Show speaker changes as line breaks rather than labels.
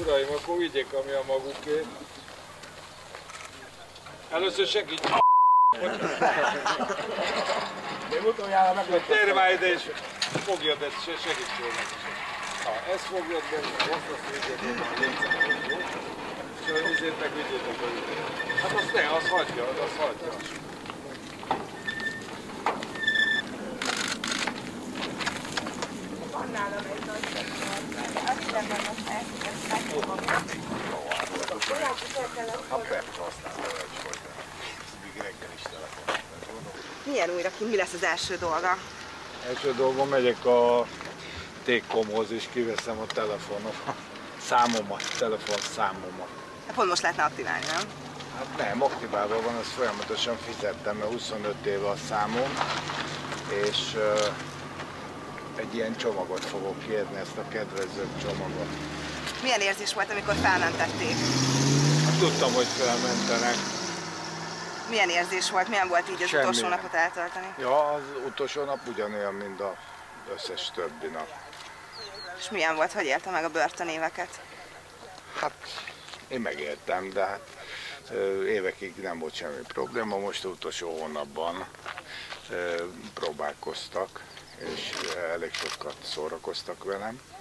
uraim, akkor vigyék, ami a maguké. Először segíts!
Még utoljára meg...
Térj már ide és fogjad ezt, segítsél meg. Ha ezt fogjad be, azt vigyétek meg. És a vizét meg vigyétek be. Hát azt ne, azt hagyja, azt hagyja.
Van nálam egy nagy szektor, de azt hiszem, hogy most ezt megfogom.
A PEP használva egy folytán. Még reggel is telefonáltam.
Milyen újra ki? Mi lesz az első dolga?
Első dolgon megyek a T-Comhoz és kiveszem a telefonszámomat.
Hát pont most lehetne aktiválni, nem?
Hát nem, aktiválva van, ezt folyamatosan fizettem, mert 25 éve a számom, és egy ilyen csomagot fogok kérni, ezt a kedvezőbb csomagot.
Milyen érzés volt, amikor felmentették?
Hát tudtam, hogy felmentenek.
Milyen érzés volt? Milyen volt így az
Semmilyen.
utolsó napot eltölteni?
Ja, az utolsó nap ugyanolyan, mint az összes többi nap.
És milyen volt, hogy élte meg a börtönéveket?
Hát én megértem, de hát évekig nem volt semmi probléma, most utolsó hónapban próbálkoztak, és elég sokat szórakoztak velem.